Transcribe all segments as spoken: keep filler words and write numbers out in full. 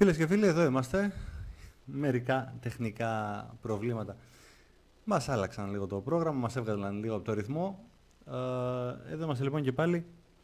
Φίλες και φίλοι, εδώ είμαστε. Μερικά τεχνικά προβλήματα μας άλλαξαν λίγο το πρόγραμμα, μας έβγαλαν λίγο από το ρυθμό. Ε, εδώ είμαστε λοιπόν και πάλι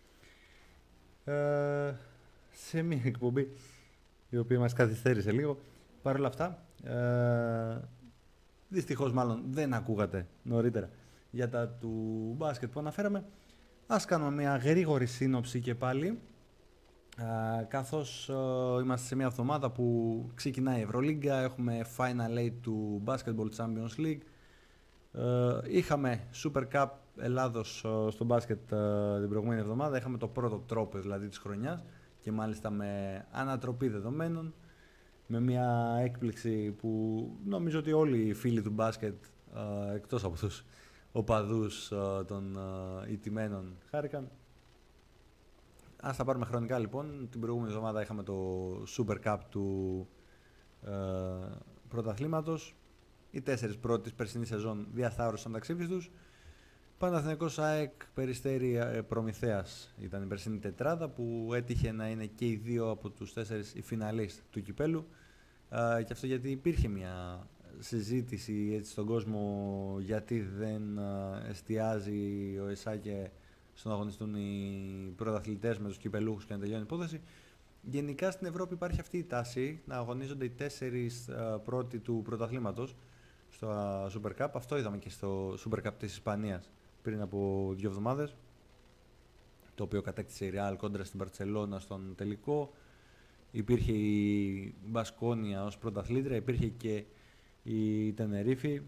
ε, σε μια εκπομπή η οποία μας καθυστέρησε λίγο. Παρ' όλα αυτά, ε, δυστυχώς μάλλον δεν ακούγατε νωρίτερα για τα του μπάσκετ που αναφέραμε. Ας κάνουμε μια γρήγορη σύνοψη και πάλι. Uh, καθώς uh, είμαστε σε μια εβδομάδα που ξεκινάει η Ευρωλίγκα, έχουμε Final Eight του Basketball Champions League, uh, είχαμε Super Cup Ελλάδος uh, στο μπάσκετ uh, την προηγούμενη εβδομάδα, είχαμε το πρώτο τρόπο δηλαδή της χρονιάς και μάλιστα με ανατροπή δεδομένων, με μια έκπληξη που νομίζω ότι όλοι οι φίλοι του μπάσκετ uh, εκτός από τους οπαδούς uh, των uh, ηττημένων χάρηκαν. Ας τα πάρουμε χρονικά λοιπόν. Την προηγούμενη εβδομάδα είχαμε το Super Cup του ε, πρωταθλήματος. Οι τέσσερις πρώτοι της περσινής σεζόν διασταύρωσαν τα ξύφης τους. Παναθηναϊκός, ΑΕΚ, Περιστέρι, Προμηθέας ήταν η περσινή τετράδα που έτυχε να είναι και οι δύο από τους τέσσερις οι φιναλίστ του κυπέλου. Ε, και αυτό γιατί υπήρχε μια συζήτηση έτσι στον κόσμο γιατί δεν ε, εστιάζει ο ΕΣΑ και στο να αγωνιστούν οι πρωταθλητές με τους κυπελούχους και να τελειώνει η υπόθεση. Γενικά στην Ευρώπη υπάρχει αυτή η τάση να αγωνίζονται οι τέσσερις uh, πρώτοι του πρωταθλήματος στο uh, Super Cup. Αυτό είδαμε και στο Super Cup της Ισπανίας πριν από δύο εβδομάδες, το οποίο κατέκτησε η Real κόντρα στην Μπαρτσελώνα στον τελικό. Υπήρχε η Μπασκόνια ως πρωταθλήτρια, υπήρχε και η Τενερίφη.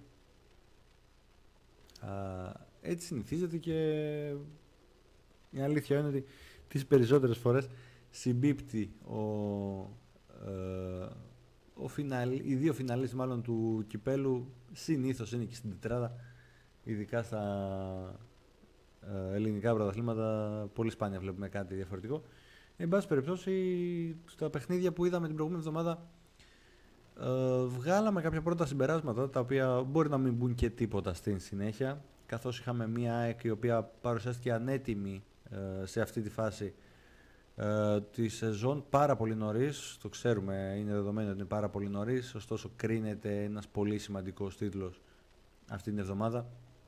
Uh, έτσι συνηθίζεται και η αλήθεια είναι ότι τις περισσότερες φορές συμπίπτει ο, ε, ο φιναλ, οι δύο φιναλίστες μάλλον του κυπέλου συνήθως είναι και στην τετράδα, ειδικά στα ε, ελληνικά πρωταθλήματα πολύ σπάνια βλέπουμε κάτι διαφορετικό. Εν πάση περιπτώσει, στα παιχνίδια που είδαμε την προηγούμενη εβδομάδα ε, βγάλαμε κάποια πρώτα συμπεράσματα τα οποία μπορεί να μην μπουν και τίποτα στην συνέχεια, καθώς είχαμε μία ΑΕΚ η οποία παρουσιάστηκε ανέτοιμη ε, σε αυτή τη φάση ε, τη σεζόν πάρα πολύ νωρίς. Το ξέρουμε, είναι δεδομένο ότι είναι πάρα πολύ νωρίς, ωστόσο κρίνεται ένας πολύ σημαντικός τίτλος αυτή την εβδομάδα.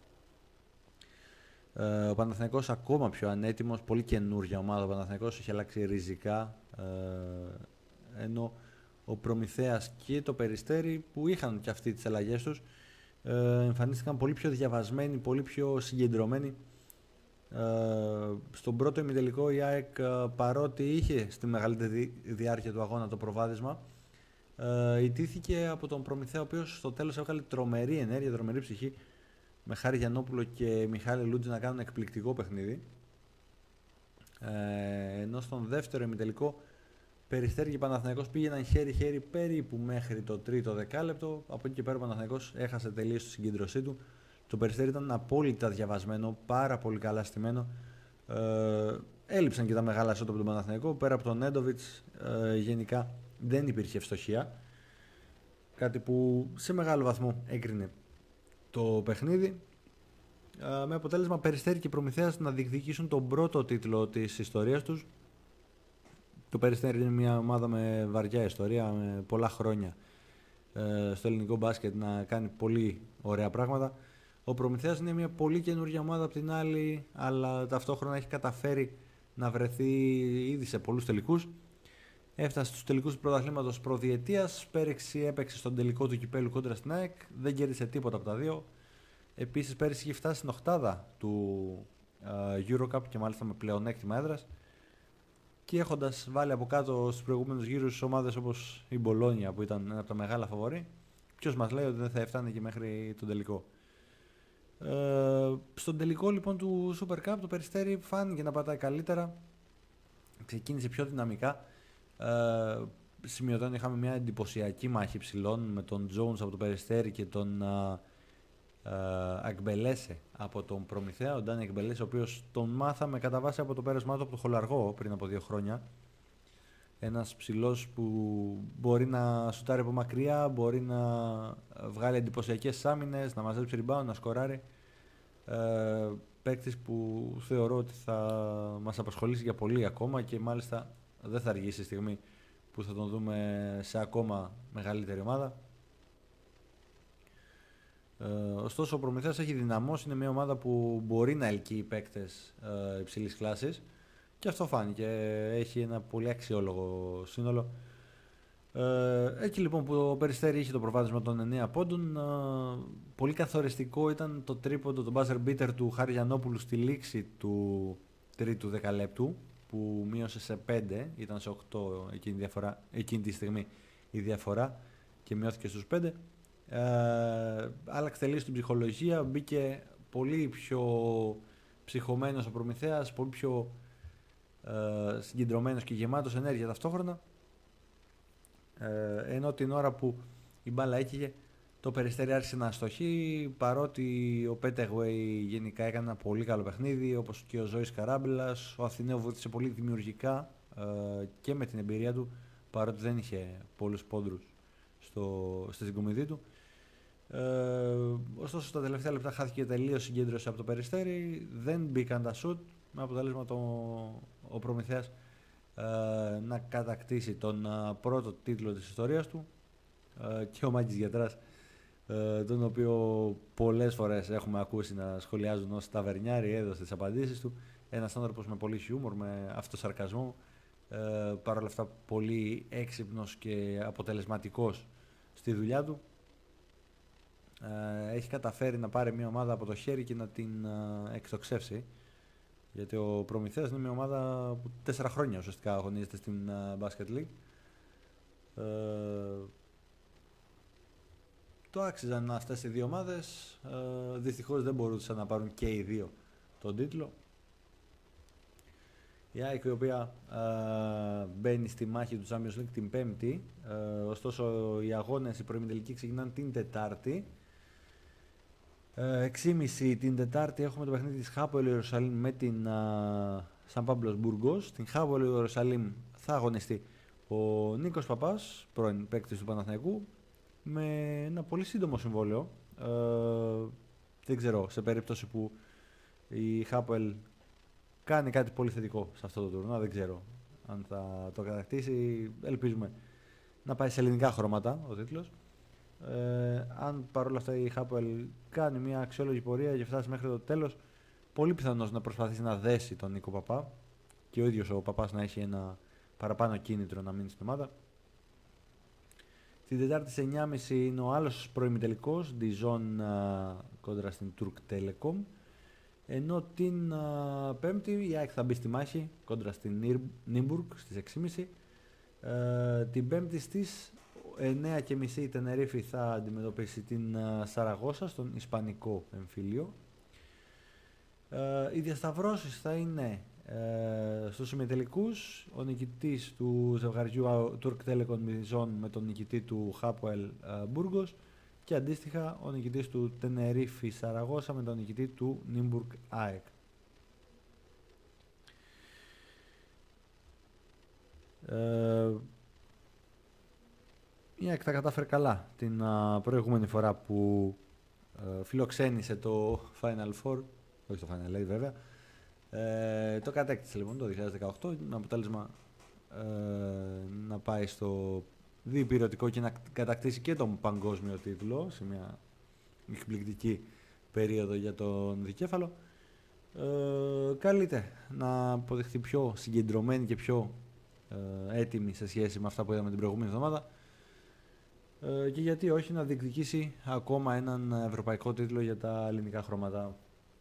Ε, ο Παναθηναϊκός ακόμα πιο ανέτοιμος, πολύ καινούργια ομάδα. Ο Παναθηναϊκός έχει αλλάξει ριζικά, ε, ενώ ο Προμηθέας και το Περιστέρι που είχαν και αυτοί τις αλλαγές τους ε, εμφανίστηκαν πολύ πιο διαβασμένοι, πολύ πιο συγκεντρωμένοι. Ε, στον πρώτο ημιτελικό η ΑΕΚ, ε, παρότι είχε στη μεγαλύτερη διάρκεια του αγώνα το προβάδισμα, ε, ιτήθηκε από τον Προμηθέα, ο οποίος στο τέλος έβγαλε τρομερή ενέργεια, τρομερή ψυχή, με Χάρη Γιαννόπουλο και Μιχάλη Λούτζη να κάνουν εκπληκτικό παιχνίδι. Ε, ενώ στον δεύτερο ημιτελικό Περιστέρι και Παναθηναϊκός πήγαιναν χέρι-χέρι περίπου μέχρι το τρίτο δεκάλεπτο. Από εκεί και πέρα ο Παναθηναϊκός έχασε τελείως τη συγκέντρωσή του. Το Περιστέρι ήταν απόλυτα διαβασμένο, πάρα πολύ καλά στημένο. Ε, έλειψαν και τα μεγάλα σώτα από τον Παναθηναϊκό. Πέρα από τον Νέντοβιτς, ε, γενικά δεν υπήρχε ευστοχία. Κάτι που σε μεγάλο βαθμό έκρινε το παιχνίδι. Ε, με αποτέλεσμα Περιστέρι και Προμηθέας να διεκδικήσουν τον πρώτο τίτλο της ιστορίας τους. Το Περιστέρι είναι μια ομάδα με βαριά ιστορία, με πολλά χρόνια ε, στο ελληνικό μπάσκετ να κάνει πολύ ωραία πράγματα. Ο Προμηθέας είναι μια πολύ καινούργια ομάδα από την άλλη, αλλά ταυτόχρονα έχει καταφέρει να βρεθεί ήδη σε πολλούς τελικούς. Έφτασε στους τελικούς του πρωταθλήματος προδιετίας, πέρυσι έπαιξε στον τελικό του κυπέλου κόντρα στην ΑΕΚ, δεν κέρδισε τίποτα από τα δύο. Επίσης πέρυσι είχε φτάσει στην οχτάδα του ε, Eurocup και μάλιστα με πλεονέκτημα έδρας. Και έχοντας βάλει από κάτω στους προηγούμενους γύρους ομάδες όπως η Μπολόνια που ήταν ένα από τα μεγάλα φαβορί, ποιος μας λέει ότι δεν θα έφτανε και μέχρι τον τελικό. Ε, στον τελικό λοιπόν του Super Cup το Περιστέρι φάνηκε να πατάει καλύτερα, ξεκίνησε πιο δυναμικά. Ε, σημειωτών είχαμε μια εντυπωσιακή μάχη ψηλών με τον Jones από το Περιστέρι και τον Αγμπελέσε από τον Προμηθέα. Ο Ντάνι Αγμπελέσε, ο οποίος τον μάθαμε κατά βάση από το πέρασμά του από το Χολαργό πριν από δύο χρόνια. Ένας ψηλός που μπορεί να σουτάρει από μακριά, μπορεί να βγάλει εντυπωσιακές άμυνες, να μαζέψει rebound, να σκοράρει. Ε, παίκτης που θεωρώ ότι θα μας απασχολήσει για πολύ ακόμα και μάλιστα δεν θα αργήσει η στιγμή που θα τον δούμε σε ακόμα μεγαλύτερη ομάδα. Ε, ωστόσο ο Προμηθέας έχει δυναμώσει, είναι μια ομάδα που μπορεί να ελκύει παίκτες ε, υψηλής κλάσης και αυτό φάνηκε, έχει ένα πολύ αξιόλογο σύνολο. Ε, εκεί λοιπόν που το Περιστέρι είχε το προβάδισμα των εννέα πόντων, ε, πολύ καθοριστικό ήταν το τρίποντο, το buzzer beater του Χάρη Γιαννόπουλου στη λήξη του τρίτου δεκαλέπτου, που μείωσε σε πέντε, ήταν σε οκτώ εκείνη, διαφορά, εκείνη τη στιγμή η διαφορά και μειώθηκε στους πέντε. Ε, άλλαξε τελείως την ψυχολογία, μπήκε πολύ πιο ψυχωμένος ο Προμηθέας, πολύ πιο ε, συγκεντρωμένος και γεμάτος ενέργεια ταυτόχρονα. Ε, ενώ την ώρα που η μπάλα έκυγε, το Περιστέρι άρχισε να αστοχεί, παρότι ο Πέτεγουεϊ γενικά έκανε ένα πολύ καλό παιχνίδι, όπως και ο Ζωής Καράμπελας. Ο Αθηναίου βοήθησε πολύ δημιουργικά ε, και με την εμπειρία του, παρότι δεν είχε πολλούς πόντρους στο, στη συγκομιδή του. Ε, ωστόσο στα τελευταία λεπτά χάθηκε τελείως συγκέντρωση από το Περιστέρι, δεν μπήκαν τα σουτ, με αποτέλεσμα το, ο Προμηθέας ε, να κατακτήσει τον ε, πρώτο τίτλο της ιστορίας του, ε, και ο Μάκης Γιατράς, ε, τον οποίο πολλές φορές έχουμε ακούσει να σχολιάζουν ως ταβερνιάρη, έδωσε τις απαντήσεις του, ένας άνθρωπος με πολύ χιούμορ, με αυτοσαρκασμό, ε, παρ' όλα αυτά πολύ έξυπνος και αποτελεσματικός στη δουλειά του. Ε, έχει καταφέρει να πάρει μια ομάδα από το χέρι και να την ε, εκτοξεύσει, γιατί ο Προμηθέας είναι μια ομάδα που τέσσερα χρόνια ουσιαστικά αγωνίζεται στην uh, Basket League. Ε, το άξιζαν αυτές οι δύο ομάδες, ε, δυστυχώς δεν μπορούσαν να πάρουν και οι δύο τον τίτλο. Η ΑΕΚ, η οποία ε, μπαίνει στη μάχη του Champions League την Πέμπτη, ε, ωστόσο οι αγώνες, οι προημιτελικοί ξεκινάνε την Τετάρτη. έξι και μισή την Τετάρτη έχουμε το παιχνίδι της Χάποελ Ιερουσαλήμ με την Σαν Πάμπλος Μπουργκός. Στην Χάποελ Ιερουσαλήμ θα αγωνιστεί ο Νίκος Παπάς, πρώην παίκτης του Παναθηναϊκού, με ένα πολύ σύντομο συμβόλαιο. Ε, δεν ξέρω, σε περίπτωση που η Χάποελ κάνει κάτι πολύ θετικό σε αυτό το τουρνουά, δεν ξέρω αν θα το κατακτήσει. Ελπίζουμε να πάει σε ελληνικά χρώματα ο τίτλος. Ε, αν παρόλα αυτά η Χάποελ κάνει μια αξιόλογη πορεία και φτάσει μέχρι το τέλος, πολύ πιθανώς να προσπαθήσει να δέσει τον Νίκο Παπά και ο ίδιος ο Παπάς να έχει ένα παραπάνω κίνητρο να μείνει στην ομάδα. Την Τετάρτη σε εννιά και μισή είναι ο άλλος προημιτελικός, Dijon κόντρα στην Turk Telecom, ενώ την α, Πέμπτη η ΑΕΚ θα μπει στη μάχη κόντρα στην Νίμπουργκ στις έξι και μισή. Ε, την Πέμπτη στις εννιά και μισή η Τενερίφη θα αντιμετωπίσει την Σαραγώσα στον Ισπανικό εμφύλιο. Ε, οι διασταυρώσεις θα είναι ε, στους ημιτελικούς, ο νικητής του ζευγαριού Turk Telecom Dijon με τον νικητή του Χάποελ Μπούργος και αντίστοιχα ο νικητής του Τενερίφη Σαραγώσα με τον νικητή του Νίμπουργκ ΑΕΚ. Ε, η ΑΕΚ τα κατάφερε καλά την uh, προηγούμενη φορά που uh, φιλοξένησε το Final Four, όχι το Final Eight βέβαια, ε, το κατέκτησε λοιπόν το δύο χιλιάδες δεκαοκτώ με αποτέλεσμα ε, να πάει στο διπυρωτικό και να κατακτήσει και τον παγκόσμιο τίτλο σε μια εκπληκτική περίοδο για τον δικέφαλο. Ε, καλείται να αποδειχθεί πιο συγκεντρωμένη και πιο ε, έτοιμη σε σχέση με αυτά που είδαμε την προηγούμενη εβδομάδα. Ε, και γιατί όχι να διεκδικήσει ακόμα έναν ευρωπαϊκό τίτλο για τα ελληνικά χρώματα.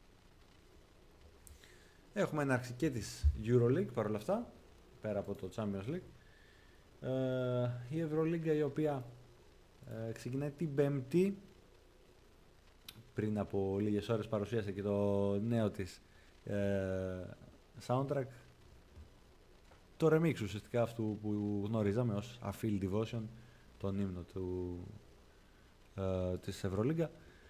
Έχουμε έναρξη και της EuroLeague παρόλα αυτά, πέρα από το Champions League. Ε, η Ευρωλίγκα, η οποία ε, ξεκινάει την Πέμπτη, πριν από λίγες ώρες παρουσίασε και το νέο της ε, soundtrack, το remix ουσιαστικά αυτού που γνωρίζαμε ως A Field Devotion, τον ύμνο του, ε, της Ευρωλίγκα.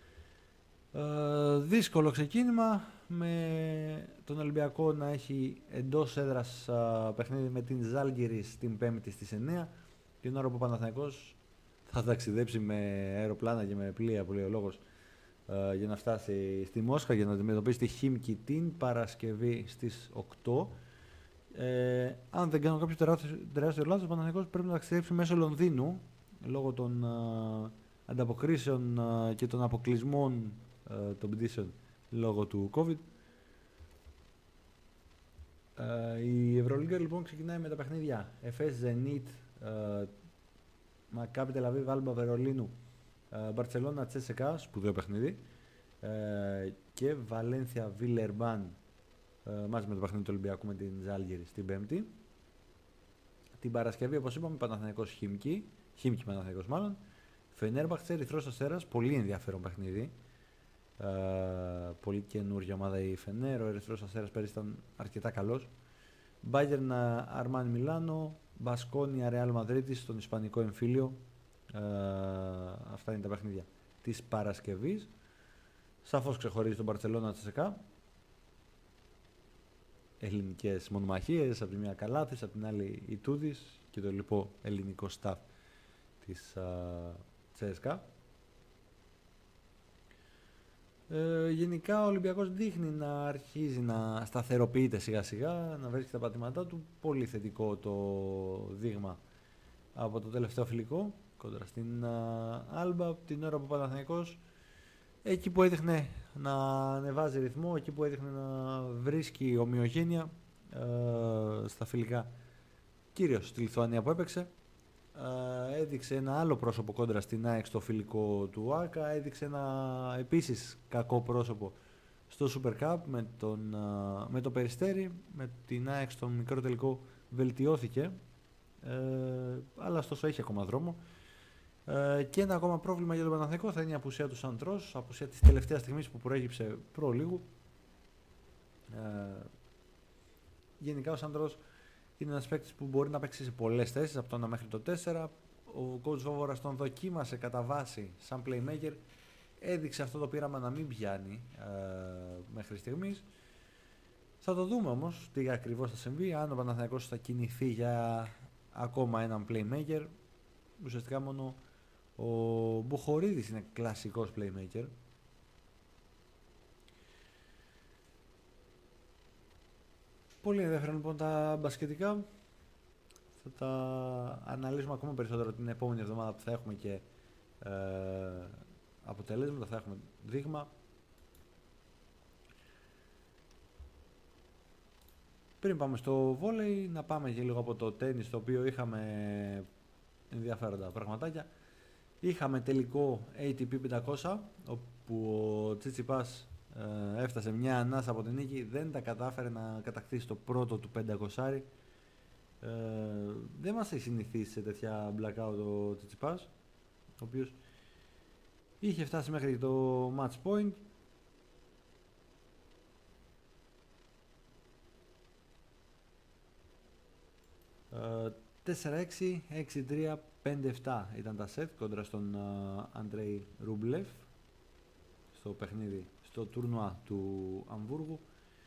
Ε, δύσκολο ξεκίνημα, με τον Ολυμπιακό να έχει εντός έδρας α, παιχνίδι με την Ζάλγκιρις την Πέμπτη στις εννιά, την ώρα που ο Παναθηναϊκός θα ταξιδέψει με αεροπλάνα και με πλοία, που λέει ο λόγος, ε, για να φτάσει στη Μόσχα για να αντιμετωπίσει τη Χίμκι την Παρασκευή στις οκτώ. Ε, αν δεν κάνω κάποιο τεράστιο, τεράστιο λάθος, ο Παναθηναϊκός πρέπει να ταξιδέψει μέσω Λονδίνου λόγω των ε, ανταποκρίσεων ε, και των αποκλεισμών ε, των πτήσεων λόγω του COVID. Ε, η Ευρωλίγκα λοιπόν ξεκινάει με τα παιχνίδια Εφές, Zenit, ε, Μακάμπι Τελαβίβ, Άλμπα Βερολίνου, ε, Μπαρτσελώνα, Τσέσεκα, σπουδαίο παιχνίδι, ε, και Βαλένθια Βιλερμπάν, ε, μαζί με το παιχνίδι του Ολυμπιακού με την Ζάλγκιρι στην Πέμπτη. Την Παρασκευή, όπως είπαμε, Παναθηναϊκός Χίμκι, Χίμκι Παναθηναϊκός μάλλον, Φενέρμπαχτσε, Ερυθρός Αστέρας, πολύ ενδιαφέρον παιχνίδι. Ε, πολύ καινούργια ομάδα η Φενέρ, ο Ερυθρός Αστέρας πέρυσι ήταν αρκετά καλός. Μπάγερν Αρμάνι Μιλάνο, Μπασκόνια Ρεάλ Μαδρίτης στον Ισπανικό εμφύλιο. Ε, αυτά είναι τα παιχνίδια της Παρασκευής. Σαφώς ξεχωρίζει τον Μπαρτσελώνα Τσεσεκά. Ελληνικές μονομαχίες, από τη μία Καλάθης, από την άλλη η Τούδης και το λοιπόν ελληνικό staff της Τσέσκα. Ε, γενικά ο Ολυμπιακός δείχνει να αρχίζει να σταθεροποιείται σιγά σιγά, να βρίσκει τα πατήματά του. Πολύ θετικό το δείγμα από το τελευταίο φιλικό κόντρα στην Άλμπα, την ώρα που ο Παναθηναϊκός εκεί που έδειχνε να ανεβάζει ρυθμό, εκεί που έδειχνε να βρίσκει ομοιογένεια ε, στα φιλικά, κυρίως στη Λιθουανία που έπαιξε, ε, έδειξε ένα άλλο πρόσωπο κόντρα στην ΑΕΚ στο φιλικό του ΆΚΑ, έδειξε ένα επίσης κακό πρόσωπο στο Super Cup με, τον, ε, με το Περιστέρι, με την ΑΕΚ στον μικρό τελικό βελτιώθηκε, ε, αλλά ωστόσο έχει ακόμα δρόμο. Ε, και ένα ακόμα πρόβλημα για τον Παναθηναϊκό θα είναι η απουσία του Σαντρός, απουσία της τελευταίας στιγμής που προέκυψε προ λίγου. Ε, γενικά ο Σαντρός είναι ένας παίκτης που μπορεί να παίξει σε πολλές θέσεις, από το ένα μέχρι το τέσσερα. Ο coach Βόβορας τον δοκίμασε κατά βάση σαν playmaker, έδειξε αυτό το πείραμα να μην πιάνει ε, μέχρι στιγμής. Θα το δούμε όμως τι ακριβώς θα συμβεί, αν ο Παναθηναϊκός θα κινηθεί για ακόμα έναν playmaker. Ουσιαστικά μόνο ο Μποχορίδης είναι κλασικός playmaker. Πολύ ενδιαφέρον λοιπόν τα μπασκετικά. Θα τα αναλύσουμε ακόμα περισσότερο την επόμενη εβδομάδα που θα έχουμε και ε, αποτελέσματα, θα έχουμε δείγμα. Πριν πάμε στο βόλεϊ, να πάμε και λίγο από το τένις, το οποίο είχαμε ενδιαφέροντα πραγματάκια. Είχαμε τελικό έι τι πι πεντακόσια, όπου ο Τσιτσιπάς ε, έφτασε μια ανάσα από την νίκη, δεν τα κατάφερε να κατακτήσει το πρώτο του πεντακόσια. Ε, δεν μας έχει συνηθίσει σε τέτοια blackout ο Τσιτσιπάς, ο οποίος είχε φτάσει μέχρι το match point. Ε, τέσσερα έξι, έξι τρία, πέντε επτά ήταν τα σετ κόντρα στον Αντρέι Ρούμπλεφ στο παιχνίδι, στο τουρνουά του Αμβούργου.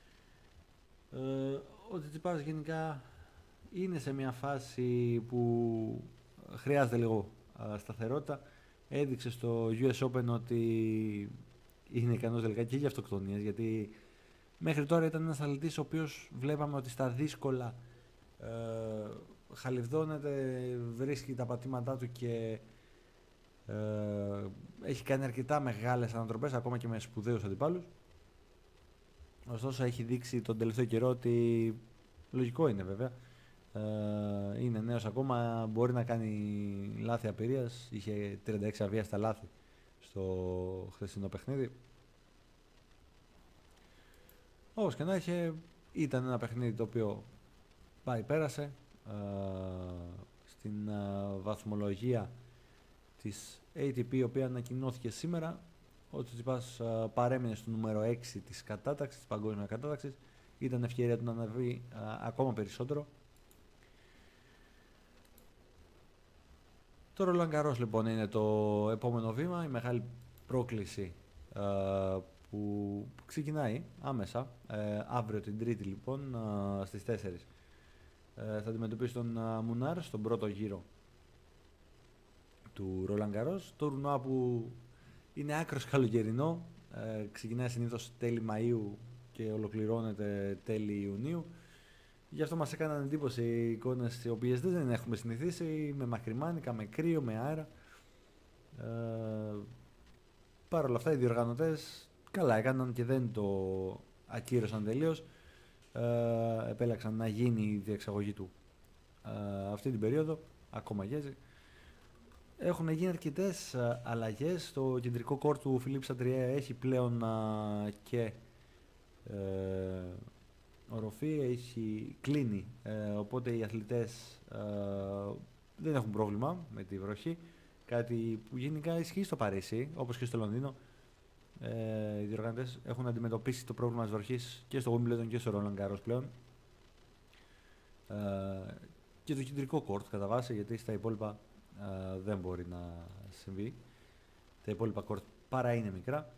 Ε, ο Τσιτσιπάς γενικά είναι σε μια φάση που χρειάζεται λίγο α, σταθερότητα. Έδειξε στο γιου ες Open ότι είναι ικανός τελικά και για αυτοκτονίες, γιατί μέχρι τώρα ήταν ένας αθλητής ο οποίος βλέπαμε ότι στα δύσκολα ε, χαλιβδώνεται, βρίσκει τα πατήματά του και ε, έχει κάνει αρκετά μεγάλες ανατροπές ακόμα και με σπουδαίους αντιπάλους. Ωστόσο έχει δείξει τον τελευταίο καιρό ότι λογικό είναι βέβαια, ε, είναι νέος ακόμα, μπορεί να κάνει λάθη απειρίας, είχε τριάντα έξι αβίαστα λάθη στο χθεσινό παιχνίδι. Όπως και να είχε, ήταν ένα παιχνίδι το οποίο πάει πέρασε. Uh, στην uh, βαθμολογία της έι τι πι, η οποία ανακοινώθηκε σήμερα, ο Τσιτσιπάς uh, παρέμεινε στο νούμερο έξι της κατάταξης, της παγκόσμιας κατάταξης. Ήταν ευκαιρία του να αναβεί uh, ακόμα περισσότερο. Το Ρολάν Γκαρός λοιπόν είναι το επόμενο βήμα, η μεγάλη πρόκληση uh, που, που ξεκινάει άμεσα, uh, αύριο την Τρίτη λοιπόν uh, στις τέσσερις. Θα αντιμετωπίσει τον Μουνάρ στον πρώτο γύρο του Ρολάν Γκαρός. Το τουρνουά που είναι άκρος καλοκαιρινό, ε, ξεκινάει συνήθως τέλη Μαΐου και ολοκληρώνεται τέλη Ιουνίου. Γι' αυτό μας έκαναν εντύπωση οι εικόνες οι οποίες δεν έχουμε συνηθίσει, με μακριμάνικα, με κρύο, με αέρα. Ε, Παρ' όλα αυτά οι διοργανωτές καλά έκαναν και δεν το ακύρωσαν τελείως. Ε, επέλεξαν να γίνει η διεξαγωγή του ε, αυτή την περίοδο, ακόμα και έτσι. Έχουν γίνει αρκετές ε, αλλαγές. Το κεντρικό κόρ του Φιλίπ Σαντριέ έχει πλέον ε, και ε, οροφή, έχει κλείνει, ε, οπότε οι αθλητές ε, δεν έχουν πρόβλημα με τη βροχή, κάτι που γενικά ισχύει στο Παρίσι όπως και στο Λονδίνο. Ε, οι διοργανωτές έχουν αντιμετωπίσει το πρόβλημα της βροχής και στο Wimbledon και στο Roland Garros πλέον, ε, και το κεντρικό κόρτ κατά βάση, γιατί στα υπόλοιπα ε, δεν μπορεί να συμβεί. Τα υπόλοιπα κόρτ παρά είναι μικρά.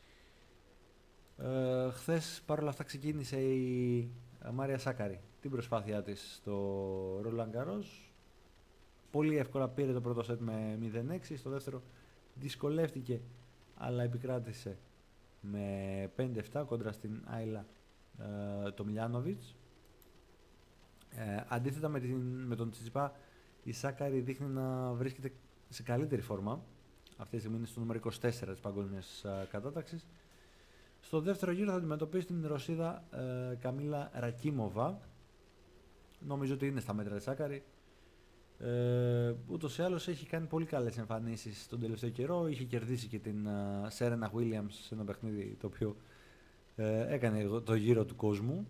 Ε, χθες παρόλα αυτά ξεκίνησε η Μάρια Σάκαρη την προσπάθειά της στο Roland Garros. Πολύ εύκολα πήρε το πρώτο σετ με μηδέν έξι, στο δεύτερο δυσκολεύτηκε αλλά επικράτησε με πέντε επτά κόντρα στην Άιλα ε, το Μιλιάνοβιτς. Ε, αντίθετα με, την, με τον Τσιτσιπά, η Σάκαρη δείχνει να βρίσκεται σε καλύτερη φόρμα. Αυτή τη στιγμή είναι στο νούμερο είκοσι τέσσερα της παγκόσμιας ε, κατάταξης. Στο δεύτερο γύρο θα αντιμετωπίσει την Ρωσίδα ε, Καμίλα Ρακίμοβα. Νομίζω ότι είναι στα μέτρα της Σάκαρη. Ε, ούτως ή άλλως έχει κάνει πολύ καλές εμφανίσεις τον τελευταίο καιρό. Είχε κερδίσει και την Σέρενα uh, Williams σε ένα παιχνίδι το οποίο ε, έκανε το γύρο του κόσμου.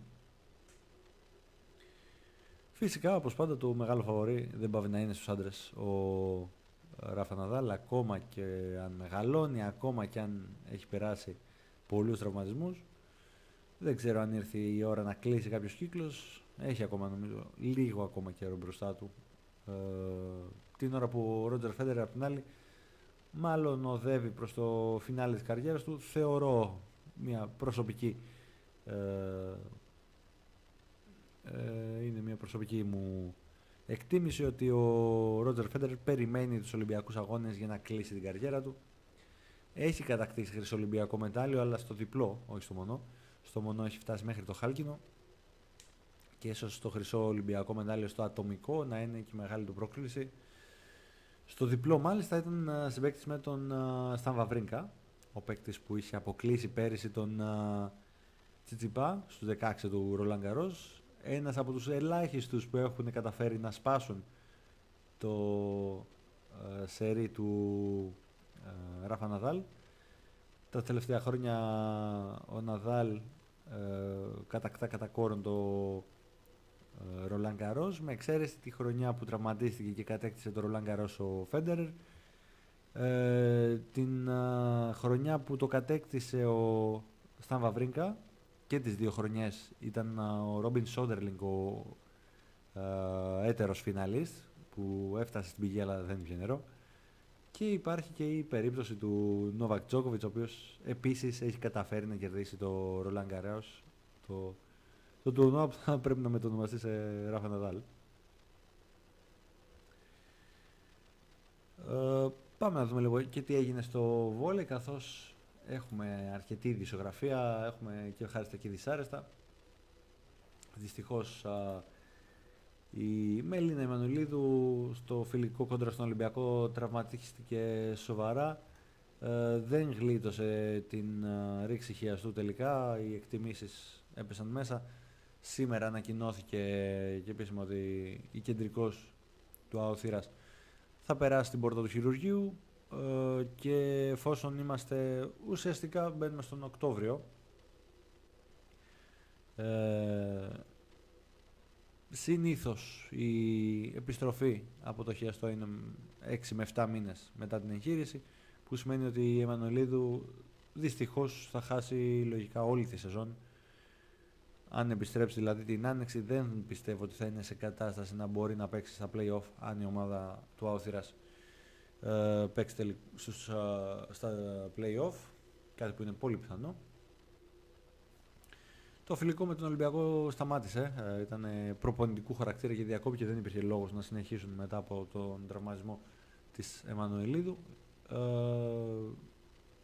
Φυσικά, όπως πάντα, το μεγάλο φαβορί δεν πάβει να είναι στους άντρες ο Ράφα Ναδάλ, ακόμα και αν μεγαλώνει, ακόμα και αν έχει περάσει πολλούς τραυματισμούς. Δεν ξέρω αν ήρθε η ώρα να κλείσει κάποιος κύκλος. Έχει ακόμα, νομίζω, λίγο ακόμα καιρό μπροστά του. Ε, την ώρα που ο Ρότζερ Φέντερερ απ' την άλλη μάλλον οδεύει προς το φινάλε της καριέρας του. Θεωρώ μια προσωπική ε, ε, είναι μια προσωπική μου εκτίμηση ότι ο Ρότζερ Φέντερερ περιμένει τους Ολυμπιακούς Αγώνες για να κλείσει την καριέρα του. Έχει κατακτήσει χρυσό Ολυμπιακό μετάλλιο, αλλά στο διπλό, όχι στο μονό. Στο μονό έχει φτάσει μέχρι το χάλκινο και ίσως το χρυσό Ολυμπιακό μετάλλιο στο ατομικό να είναι και η μεγάλη του πρόκληση. Στο διπλό μάλιστα ήταν uh, συμπαίκτης με τον uh, Σταν Βαβρίνκα, ο παίκτης που είχε αποκλείσει πέρυσι τον uh, Τσιτσιπά στους δεκαέξι του Ρολάν Γκαρός. Ένας από τους ελάχιστους που έχουν καταφέρει να σπάσουν το uh, σερί του uh, Ράφα Ναδάλ. Τα τελευταία χρόνια ο Ναδάλ uh, κατακτά κατά κόρον το Ρολάν Γκαρός, με εξαίρεση τη χρονιά που τραυματίστηκε και κατέκτησε το Ρολάν Γκαρός ο Φέντερερ. Ε, την α, χρονιά που το κατέκτησε ο Σταν Βαβρίνκα και τις δύο χρονιές ήταν α, ο Ρόμπιν Σόντερλινγκ ο α, έτερος φιναλίστ που έφτασε στην πηγή αλλά δεν είχε νερό. Και υπάρχει και η περίπτωση του Νόβακ Τζόκοβιτς, ο οποίος επίσης έχει καταφέρει να κερδίσει το Ρολάν Γκαρός, το το τουρνουά που θα πρέπει να μετονομαστεί σε Ράφα Ναδάλ. Ε, πάμε να δούμε λίγο και τι έγινε στο βόλεϊ, καθώς έχουμε αρκετή ειδησιογραφία, έχουμε και ευχάριστα και δυσάρεστα. Δυστυχώς α, η Μελίνα Εμμανουηλίδου στο φιλικό κόντρα στον Ολυμπιακό τραυματίστηκε σοβαρά. Ε, δεν γλίτωσε την α, ρήξη χιαστού τελικά, οι εκτιμήσεις έπεσαν μέσα. Σήμερα ανακοινώθηκε και επίσημα ότι η κεντρικός του αόθυρας θα περάσει στην πόρτα του χειρουργείου ε, και εφόσον είμαστε ουσιαστικά μπαίνουμε στον Οκτώβριο, ε, συνήθως η επιστροφή από το χιαστό είναι έξι με επτά μήνες μετά την εγχείρηση, που σημαίνει ότι η Εμμανουηλίδου δυστυχώς θα χάσει λογικά όλη τη σεζόν. Αν επιστρέψει δηλαδή την Άνοιξη, δεν πιστεύω ότι θα είναι σε κατάσταση να μπορεί να παίξει στα play-off αν η ομάδα του Άουθυρας ε, παίξει τελικ, στους, α, στα play-off, κάτι που είναι πολύ πιθανό. Το φιλικό με τον Ολυμπιακό σταμάτησε, ε, ήταν προπονητικού χαρακτήρα και διακόπηκε και δεν υπήρχε λόγος να συνεχίσουν μετά από τον τραυματισμό της Εμμανουηλίδου. Ε,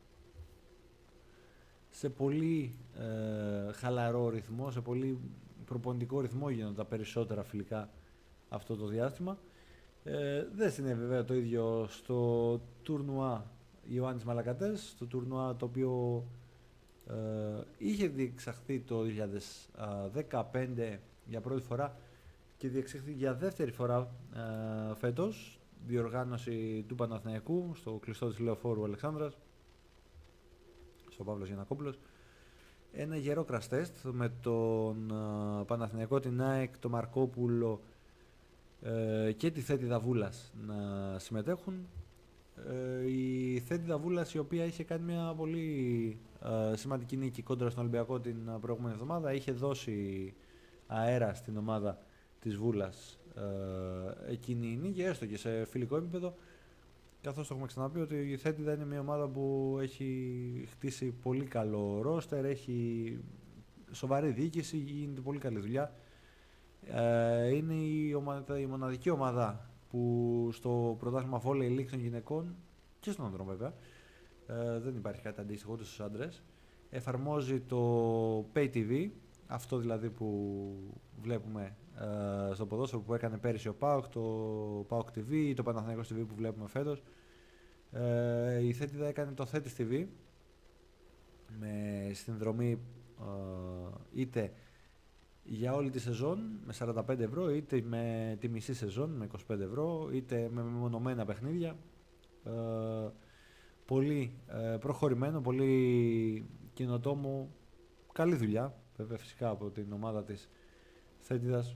σε πολύ ε, χαλαρό ρυθμό, σε πολύ προπονητικό ρυθμό γίνονται τα περισσότερα φιλικά αυτό το διάστημα. Ε, δεν συνέβη βέβαια το ίδιο στο τουρνουά Ιωάννης Μαλακατές, το τουρνουά το οποίο ε, είχε διεξαχθεί το δύο χιλιάδες δεκαπέντε για πρώτη φορά και διεξαχθεί για δεύτερη φορά ε, φέτος, διοργάνωση του Παναθηναϊκού στο κλειστό της Λεωφόρου Αλεξάνδρας, στο Παύλος Γιαννακόπουλος. Ένα γερό crash test με τον uh, Παναθηναϊκό, την ΑΕΚ, τον Μαρκόπουλο uh, και τη Θέτιδα Βούλας να συμμετέχουν. Uh, η Θέτιδα Βούλας, η οποία είχε κάνει μια πολύ uh, σημαντική νίκη κόντρα στον Ολυμπιακό την uh, προηγούμενη εβδομάδα, είχε δώσει αέρα στην ομάδα της Βούλας uh, εκείνη η νίκη, έστω και σε φιλικό επίπεδο. Καθώς το έχουμε ξαναπεί ότι η Θέτιδα είναι μια ομάδα που έχει χτίσει πολύ καλό ρόστερ, έχει σοβαρή διοίκηση, γίνεται πολύ καλή δουλειά. Ε, είναι η, ομάδα, η μοναδική ομάδα που στο πρωτάθλημα Volley League των γυναικών και στον ανδρών βέβαια, ε, δεν υπάρχει κάτι αντίστοιχο ούτε στους άντρες, εφαρμόζει το Pay τι βι, αυτό δηλαδή που βλέπουμε ε, στο ποδόσφαιρο που έκανε πέρυσι ο ΠΑΟΚ, το ΠΑΟΚ τι βι, το Παναθηναϊκός τι βι που βλέπουμε φέτος. Ε, η Θέτιδα έκανε το Θέtis τι βι με συνδρομή ε, είτε για όλη τη σεζόν με σαράντα πέντε ευρώ, είτε με τη μισή σεζόν με είκοσι πέντε ευρώ, είτε με μεμονωμένα παιχνίδια. Ε, πολύ ε, προχωρημένο, πολύ καινοτόμο, καλή δουλειά βέβαια φυσικά από την ομάδα της Θέτιδας,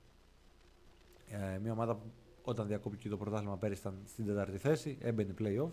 ε, μια ομάδα που όταν διακόπηκε το πρωτάθλημα πέρυσι ήταν στην τέταρτη θέση, έμπαινε play-off.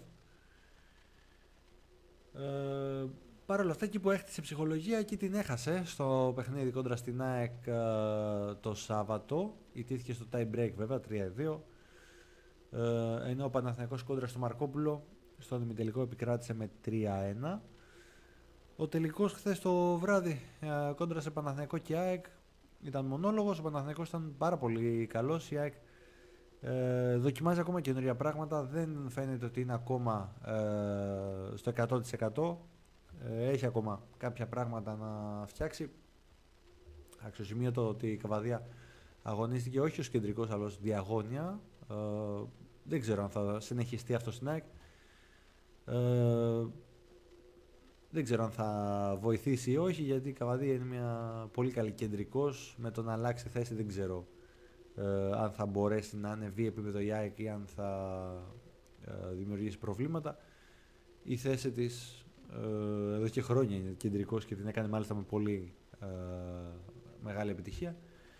Ε, Παρ' όλα αυτά, εκεί που έχτισε ψυχολογία, εκεί την έχασε στο παιχνίδι κόντρα στην ΑΕΚ ε, το Σάββατο. Ιτήθηκε στο tie break βέβαια, τρία δύο. Ε, ενώ ο Παναθηναϊκός κόντρα στο Μαρκόπουλο στον ημιτελικό επικράτησε με τρία ένα. Ο τελικός χθες το βράδυ ε, κόντρα σε Παναθηναϊκό και ΑΕΚ ήταν μονόλογος. Ο Παναθηναϊκός ήταν πάρα πολύ καλός. Η ΑΕΚ ε, δοκιμάζει ακόμα καινούργια πράγματα. Δεν φαίνεται ότι είναι ακόμα ε, στο εκατό τοις εκατό. Ε, έχει ακόμα κάποια πράγματα να φτιάξει. Αξιοσημείωτο ότι η Καβαδία αγωνίστηκε όχι ως κεντρικός αλλά ως διαγώνια. Ε, δεν ξέρω αν θα συνεχιστεί αυτό στην ΑΕΚ. Ε, δεν ξέρω αν θα βοηθήσει ή όχι, γιατί η Καβαδία είναι μια πολύ καλή κεντρικός. Με το να αλλάξει θέση δεν ξέρω ε, αν θα μπορέσει να ανεβεί επίπεδο η ΑΕΚ ή αν θα ε, δημιουργήσει προβλήματα. Η θέση της ε, εδώ και χρόνια είναι κεντρικός και την έκανε μάλιστα με πολύ ε, μεγάλη επιτυχία.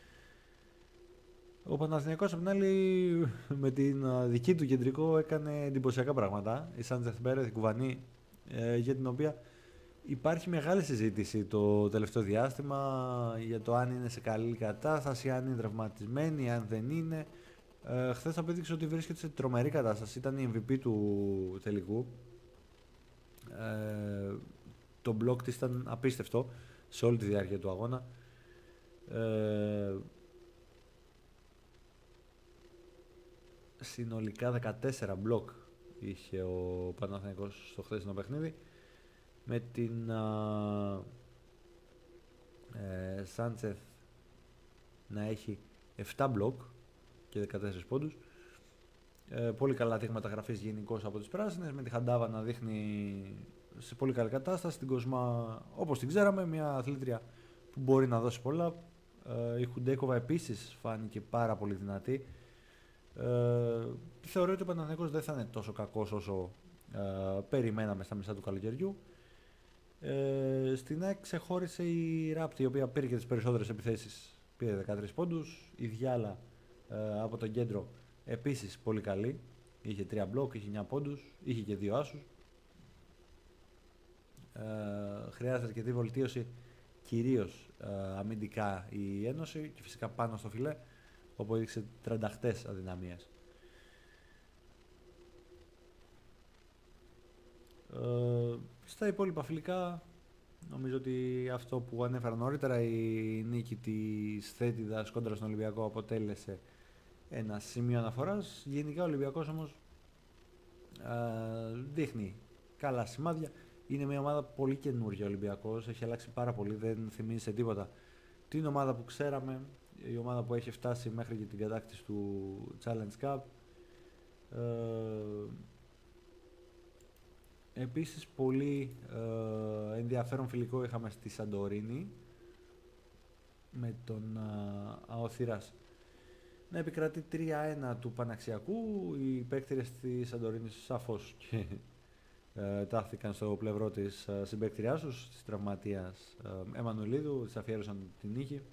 Ο Παναθηναϊκός απ' την άλλη με την uh, δική του κεντρικό έκανε εντυπωσιακά πράγματα. Η Σάντζεθ Μπέρεθ, η Κουβανή, ε, για την οποία υπάρχει μεγάλη συζήτηση το τελευταίο διάστημα για το αν είναι σε καλή κατάσταση, αν είναι τραυματισμένη, αν δεν είναι. Ε, χθες απέδειξε ότι βρίσκεται σε τρομερή κατάσταση. Ήταν η εμ βι πι του τελικού. Ε, το μπλοκ της ήταν απίστευτο σε όλη τη διάρκεια του αγώνα. Ε, συνολικά δεκατέσσερα μπλοκ είχε ο Παναθηναϊκός στο χθεσινό παιχνίδι, με την α, ε, Σάντσεθ να έχει επτά μπλοκ και δεκατέσσερα πόντους. Ε, πολύ καλά δείγματα γραφής γενικώς από τις πράσινες, με τη Χαντάβα να δείχνει σε πολύ καλή κατάσταση, την Κοσμά όπως την ξέραμε, μια αθλήτρια που μπορεί να δώσει πολλά. Ε, η Χουντέκοβα επίσης φάνηκε πάρα πολύ δυνατή. Ε, θεωρώ ότι ο Παναθηναϊκός δεν θα είναι τόσο κακός όσο ε, περιμέναμε στα μισά του καλοκαιριού. Ε, στην ΑΕΚ ξεχώρισε η Ράπτη, η οποία πήρε και τις περισσότερες επιθέσεις, πήρε δεκατρείς πόντους. Η Διάλα ε, από τον κέντρο επίσης πολύ καλή, είχε τρία μπλοκ, είχε εννιά πόντους, είχε και δύο άσους. Ε, χρειάζεται αρκετή βελτίωση, κυρίως ε, αμυντικά η Ένωση και φυσικά πάνω στο φιλέ, όπου έδειξε τρανταχτές αδυναμίες. Ε, στα υπόλοιπα φιλικά, νομίζω ότι αυτό που ανέφερα νωρίτερα, η νίκη της Θέτιδας κόντρα στον Ολυμπιακό αποτέλεσε ένα σημείο αναφοράς. Γενικά ο Ολυμπιακός όμως ε, δείχνει καλά σημάδια. Είναι μια ομάδα πολύ καινούργια ο Ολυμπιακός, έχει αλλάξει πάρα πολύ, δεν θυμίζει σε τίποτα την ομάδα που ξέραμε, η ομάδα που έχει φτάσει μέχρι και την κατάκτηση του Challenge Cup. Ε, επίσης πολύ ε, ενδιαφέρον φιλικό είχαμε στη Σαντορίνη με τον ε, Αοθήρας να επικρατεί τρία ένα του Παναξιακού. Οι παίκτηρες της Σαντορίνης σαφώς και ε, τάχθηκαν στο πλευρό της ε, συμπαίκτριάς τους, της τραυματίας ε, Εμμανουηλίδου, της αφιέρωσαν την νίκη.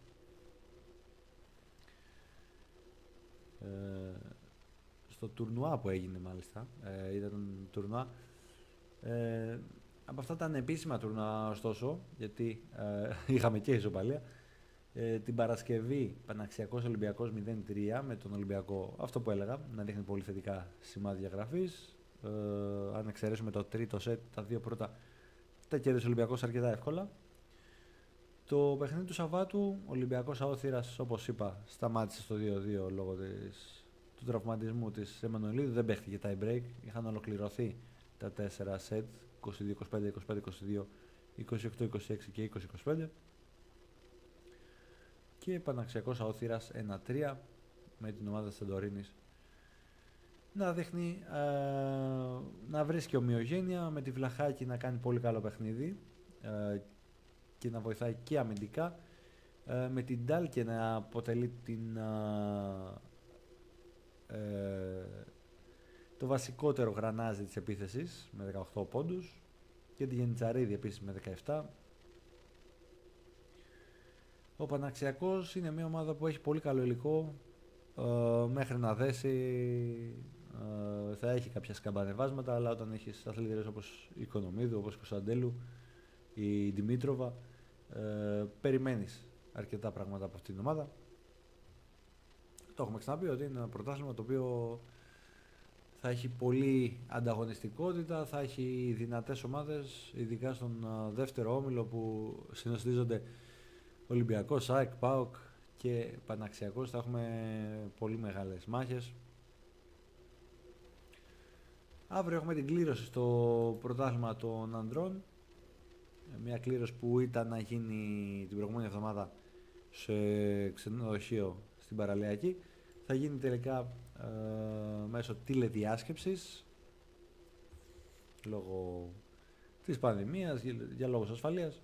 Ε, στο τουρνουά που έγινε μάλιστα, ε, ήταν τουρνουά. Ε, από αυτά τα ανεπίσημα τουρνουά ωστόσο, γιατί ε, είχαμε και ισοπαλία, ε, την Παρασκευή Παναξιακός Ολυμπιακός μηδέν τρία με τον Ολυμπιακό, αυτό που έλεγα, να δείχνει πολύ θετικά σημάδια γραφής. Ε, αν εξαιρέσουμε το τρίτο σετ, τα δύο πρώτα τα κέρδισε ο Ολυμπιακός αρκετά εύκολα. Το παιχνίδι του Σαββάτου, ο Ολυμπιακός Αόθηρας, όπως είπα, σταμάτησε στο δύο δύο λόγω της, του τραυματισμού της Εμμανουηλίδου. Δεν παίχτηκε tie break, είχαν ολοκληρωθεί τα τέσσερα σετ, είκοσι δύο είκοσι πέντε, είκοσι πέντε είκοσι δύο, είκοσι οκτώ είκοσι έξι και είκοσι είκοσι πέντε. Και Παναξιακός Αόθηρας ένα τρία με την ομάδα της Σαντορίνης να δείχνει, ε, να βρίσκει ομοιογένεια, με τη Βλαχάκη να κάνει πολύ καλό παιχνίδι ε, και να βοηθάει και αμυντικά, ε, με την Ντάλκε να αποτελεί την, ε, το βασικότερο γρανάζι της επίθεσης με δεκαοκτώ πόντους και τη Γενιτσαρίδη επίσης με δεκαεπτά. Ο Παναξιακός είναι μια ομάδα που έχει πολύ καλό υλικό, ε, μέχρι να δέσει ε, θα έχει κάποια σκαμπανεβάσματα, αλλά όταν έχεις αθλητές όπως η Οικονομίδου, όπως η Κωνσταντέλου, η Δημήτροβα, ε, περιμένεις αρκετά πράγματα από αυτήν την ομάδα. Το έχουμε ξαναπεί ότι είναι ένα πρωτάθλημα το οποίο θα έχει πολύ ανταγωνιστικότητα, θα έχει δυνατές ομάδες, ειδικά στον uh, δεύτερο όμιλο που συνοστίζονται Ολυμπιακός, ΑΕΚ, ΠΑΟΚ και Παναξιακός. Θα έχουμε πολύ μεγάλες μάχες. Αύριο έχουμε την κλήρωση στο πρωτάθλημα των ανδρών. Μια κλήρωση που ήταν να γίνει την προηγούμενη εβδομάδα σε ξενοδοχείο στην Παραλιακή. Θα γίνει τελικά ε, μέσω τηλεδιάσκεψης λόγω της πανδημίας, για, για λόγους ασφαλείας.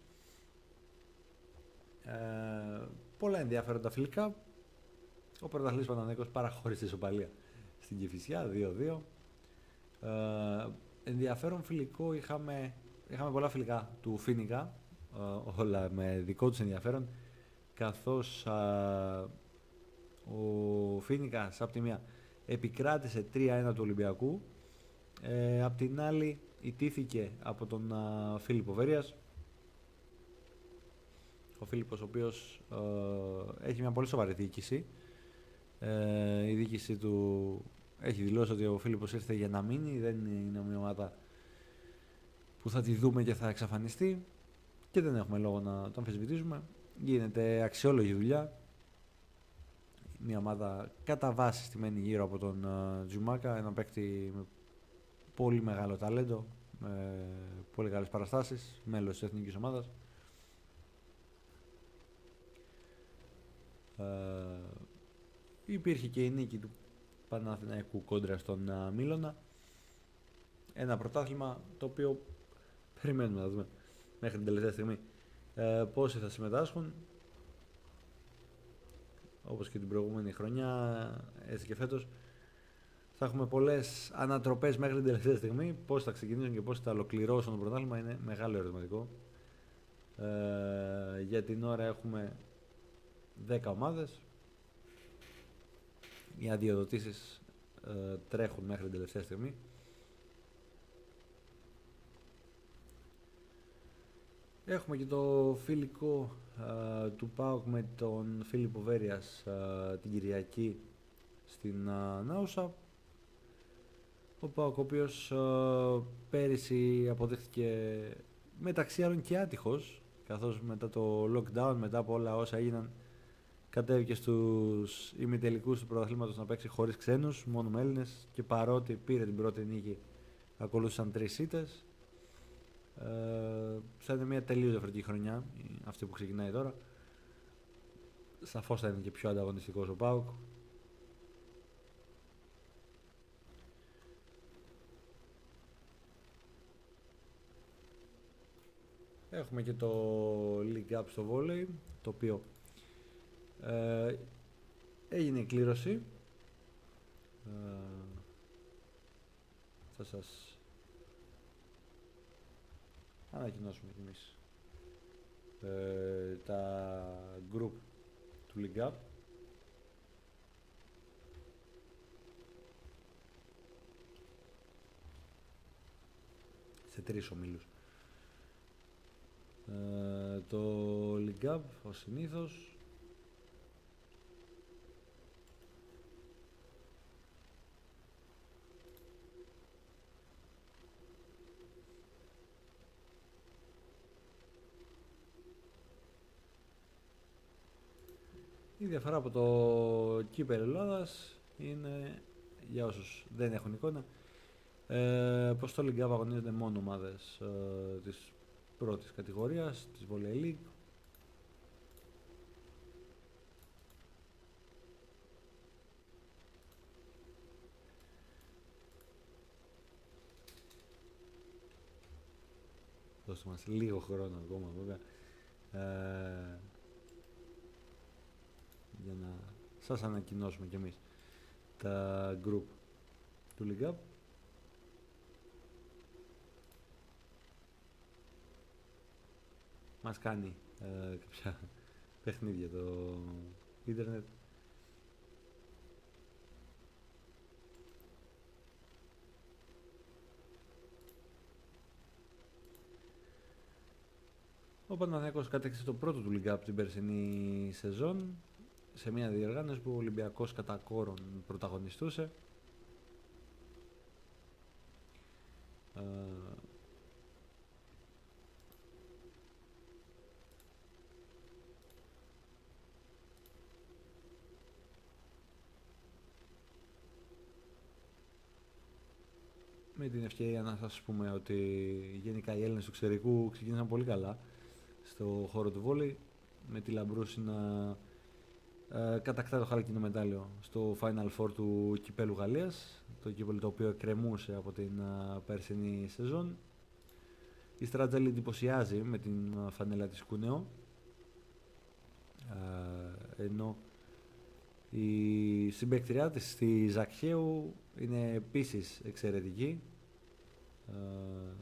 Ε, πολλά ενδιαφέροντα φιλικά. Ο πρωταθλητής Παναθηναϊκός παραχώρησε ισοπαλία στην Κηφισιά δύο δύο. Ε, ενδιαφέρον φιλικό είχαμε, είχαμε πολλά φιλικά του Φίνικα, ε, όλα με δικό τους ενδιαφέρον, καθώς ε, ο Φίνικας από τη μία επικράτησε τρία ένα του Ολυμπιακού, ε, απ' την άλλη ιτήθηκε από τον ε, Φίλιππο Βέρειας. Ο Φίλιππος, ο οποίος ε, έχει μια πολύ σοβαρή διοίκηση. Ε, η διοίκηση του έχει δηλώσει ότι ο Φίλιππος ήρθε για να μείνει, δεν είναι μια ομάδα που θα τη δούμε και θα εξαφανιστεί και δεν έχουμε λόγο να το αμφισβητήσουμε. Γίνεται αξιόλογη δουλειά. Μια ομάδα κατά βάση στημένη γύρω από τον uh, Τζουμάκα, ένα παίκτη με πολύ μεγάλο ταλέντο, με πολύ καλές παραστάσεις, μέλος της εθνικής ομάδας. Uh, υπήρχε και η νίκη του Παναθηναϊκού κόντρα στον uh, Μίλωνα. Ένα πρωτάθλημα το οποίο περιμένουμε να δούμε μέχρι την τελευταία στιγμή uh, πόσοι θα συμμετάσχουν. Όπως και την προηγούμενη χρονιά, έτσι και φέτος, θα έχουμε πολλές ανατροπές μέχρι την τελευταία στιγμή. Πώς θα ξεκινήσουν και πώς θα ολοκληρώσουν το πρωτάθλημα είναι μεγάλο ερωτηματικό. Ε, για την ώρα έχουμε δέκα ομάδες. Οι αδειοδοτήσεις ε, τρέχουν μέχρι την τελευταία στιγμή. Έχουμε και το φιλικό uh, του ΠΑΟΚ με τον Φίλιππο Βέρειας uh, την Κυριακή στην uh, Νάουσα. Ο ΠΑΟΚ, ο οποίος uh, πέρυσι αποδείχθηκε μεταξύ άλλων και άτυχος, καθώς μετά το lockdown, μετά από όλα όσα έγιναν, κατέβηκε στους ημιτελικούς του πρωταθλήματος να παίξει χωρίς ξένους, μόνο με Έλληνες, και παρότι πήρε την πρώτη νίκη, ακολούθησαν τρεις ήττες. Uh, θα είναι μια τελείως διαφορετική χρονιά αυτή που ξεκινάει τώρα. σαφώς θα είναι και πιο ανταγωνιστικός ο ΠΑΟΚ. Έχουμε και το League Up στο Volley, το οποίο ε, έγινε η κλήρωση. Ε, θα σας ανακοινώσουμε κι εμείς ε, τα group του League Up. Σε τρεις ομίλους. Ε, το League Up, ως συνήθως, η διαφορά από το Κύπελλο Ελλάδας είναι, για όσους δεν έχουν εικόνα, ε, πως στο League Up αγωνίζονται μόνο ομάδες ε, της πρώτης κατηγορίας, της Volley League. Δώστε μας λίγο χρόνο ακόμα βέβαια ε, για να σας ανακοινώσουμε κι εμείς τα group του League Up. Μας κάνει ε, κάποια παιχνίδια το ίντερνετ. Ο Παναθηναϊκός κατέκτησε το πρώτο του League Up την περσινή σεζόν σε μια διοργάνωση που ο Ολυμπιακός κατά κόρον πρωταγωνιστούσε. Ε, με την ευκαιρία να σας πούμε ότι γενικά οι Έλληνες του εξωτερικού ξεκίνησαν πολύ καλά στο χώρο του βόλεϊ, με τη Λαμπρούση να ε, κατακτά το χάλκινο μετάλλιο στο Final Four του Κυπέλλου Γαλλίας, το κύπελλο το οποίο εκκρεμούσε από την uh, περσινή σεζόν. Η Στρατζέλη εντυπωσιάζει με την uh, φανέλα της Κουνέο, uh, ενώ η συμπαίκτριά της στη Ζακχαίου είναι επίσης εξαιρετική. Uh,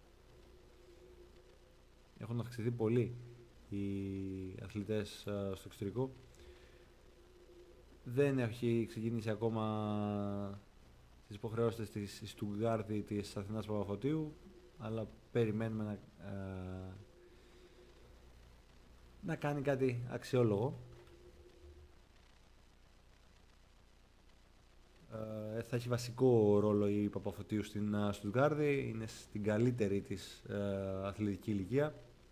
έχουν αυξηθεί πολύ οι αθλητές uh, στο εξωτερικό. Δεν έχει ξεκινήσει ακόμα τις υποχρεώσεις της Στουτγκάρδη, της Αθηνάς Παπαφωτίου, αλλά περιμένουμε να, uh, να κάνει κάτι αξιόλογο. Uh, θα έχει βασικό ρόλο η Παπαφωτίου στην uh, Στουτγκάρδη, είναι στην καλύτερη της uh, αθλητική ηλικία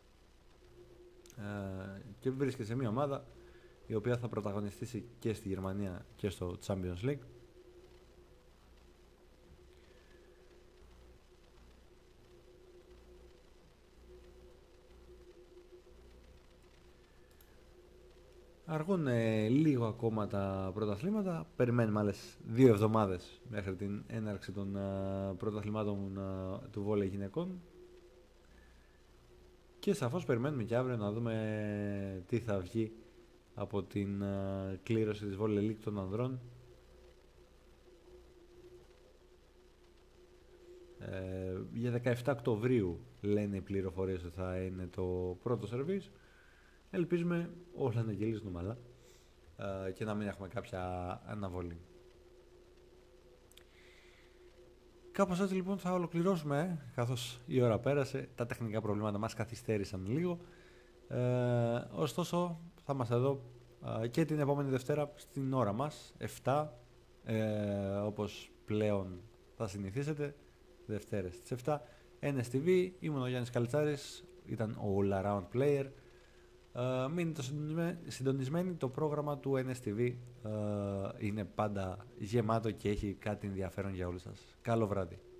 uh, και βρίσκεται σε μια ομάδα η οποία θα πρωταγωνιστήσει και στη Γερμανία και στο Champions League. Αργούν ε, λίγο ακόμα τα πρωταθλήματα. Περιμένουμε άλλες δύο εβδομάδες μέχρι την έναρξη των uh, πρωταθλημάτων uh, του βόλεϊ γυναικών. Και σαφώς περιμένουμε και αύριο να δούμε τι θα βγει από την uh, κλήρωση της Volley League των ανδρών. Ε, για δεκαεφτά Οκτωβρίου λένε οι πληροφορίες ότι θα είναι το πρώτο σερβίς. Ελπίζουμε όλα να γυρίσουν ομαλά uh, και να μην έχουμε κάποια αναβολή. Κάπως έτσι λοιπόν θα ολοκληρώσουμε, καθώς η ώρα πέρασε, τα τεχνικά προβλήματα μας καθυστέρησαν λίγο. Ε, ωστόσο θα είμαστε εδώ ε, και την επόμενη Δευτέρα στην ώρα μας, επτά, ε, όπως πλέον θα συνηθίσετε, Δευτέρες στις επτά, εν ες τι βι, ήμουν ο Γιάννης Καλτσάρης, ήταν ο All Around Player. Ε, μείνετε συντονισμένοι, το πρόγραμμα του εν ες τι βι ε, είναι πάντα γεμάτο και έχει κάτι ενδιαφέρον για όλους σας. Καλό βράδυ.